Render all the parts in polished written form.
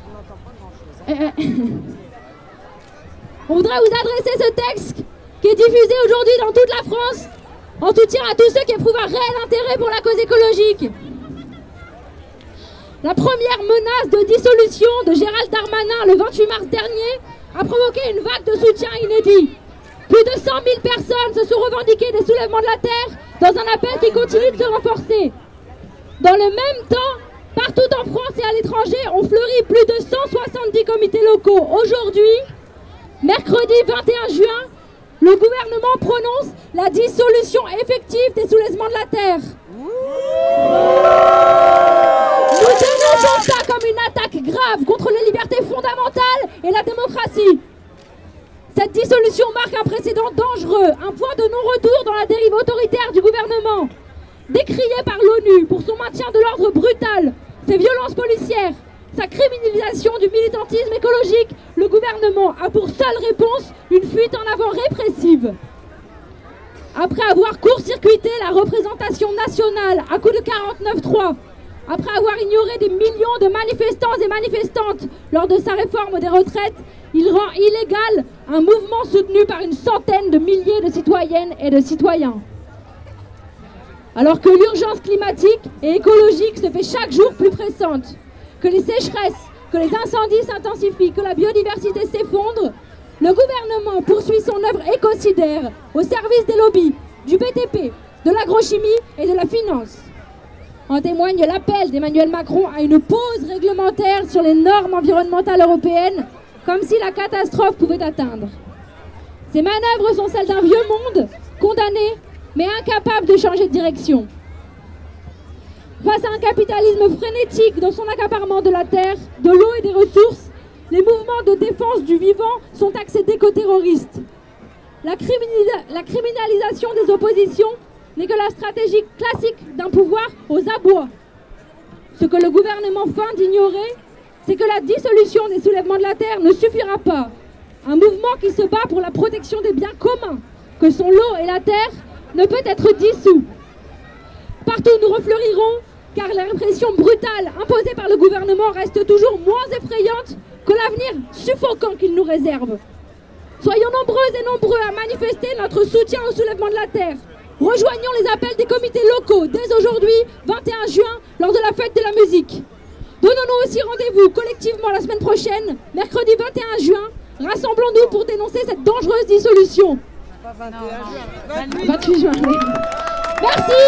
On voudrait vous adresser ce texte qui est diffusé aujourd'hui dans toute la France en soutien à tous ceux qui éprouvent un réel intérêt pour la cause écologique. La première menace de dissolution de Gérald Darmanin le 28 mars dernier a provoqué une vague de soutien inédit. Plus de 100 000 personnes se sont revendiquées des soulèvements de la Terre dans un appel qui continue de se renforcer. Dans le même temps, partout en France et à l'étranger, ont fleuri plus de 170 comités locaux. Aujourd'hui, mercredi 21 juin, le gouvernement prononce la dissolution effective des soulèvements de la Terre. Nous dénonçons ça comme une attaque grave contre les libertés fondamentales et la démocratie. Cette dissolution marque un précédent dangereux, un point de non-retour dans la dérive autoritaire du gouvernement. Décrié par l'ONU pour son maintien de l'ordre brutal, ses violences policières, sa criminalisation du militantisme écologique, le gouvernement a pour seule réponse une fuite en avant répressive. Après avoir court-circuité la représentation nationale à coups de 49.3, après avoir ignoré des millions de manifestants et manifestantes lors de sa réforme des retraites, il rend illégal un mouvement soutenu par une centaine de milliers de citoyennes et de citoyens. Alors que l'urgence climatique et écologique se fait chaque jour plus pressante, que les sécheresses, que les incendies s'intensifient, que la biodiversité s'effondre, le gouvernement poursuit son œuvre écocidaire au service des lobbies, du BTP, de l'agrochimie et de la finance. En témoigne l'appel d'Emmanuel Macron à une pause réglementaire sur les normes environnementales européennes, comme si la catastrophe pouvait atteindre. Ces manœuvres sont celles d'un vieux monde, condamné, mais incapable de changer de direction. Face à un capitalisme frénétique dans son accaparement de la terre, de l'eau et des ressources, les mouvements de défense du vivant sont accédés qu'aux terroristes. La criminalisation des oppositions n'est que la stratégie classique d'un pouvoir aux abois. Ce que le gouvernement feint d'ignorer, c'est que la dissolution des soulèvements de la terre ne suffira pas. Un mouvement qui se bat pour la protection des biens communs, que sont l'eau et la terre, ne peut être dissous. Partout nous refleurirons, car la répression brutale imposée par le gouvernement reste toujours moins effrayante que l'avenir suffocant qu'il nous réserve. Soyons nombreuses et nombreux à manifester notre soutien au soulèvement de la terre. Rejoignons les appels des comités locaux dès aujourd'hui, 21 juin, lors de la fête de la musique. Donnons-nous aussi rendez-vous collectivement la semaine prochaine, mercredi 21 juin. Rassemblons-nous pour dénoncer cette dangereuse dissolution. 28 juin. Oui. Merci.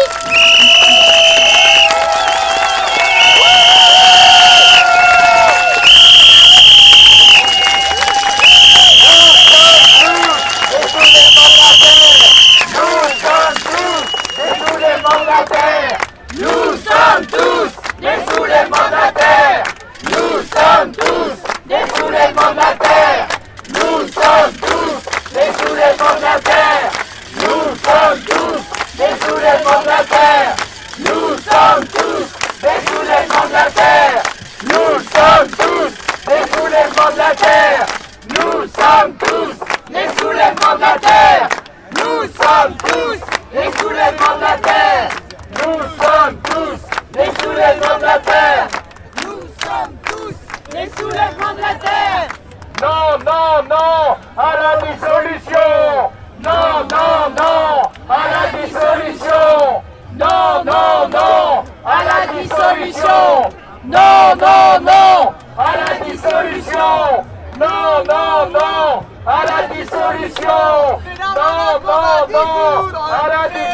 Nous sommes tous des soulèvements de la terre. Nous sommes tous des soulèvements de la terre. Nous sommes tous des soulèvements de la terre. Nous sommes tous des soulèvements de la terre. Nous sommes tous des soulèvements de la terre. Nous sommes tous des soulèvements de la terre. Nous sommes tous des soulèvements de la terre. Nous sommes tous des soulèvements de la terre. Nous sommes tous des soulèvements de la terre. Nous sommes tous des soulèvements de la terre. Non, non, non à la dissolution. Non, non, non à la dissolution. Non, non, non à la dissolution. Non, non, non à la dissolution. Non, non, non à la dissolution. Non, non, non à la dissolution.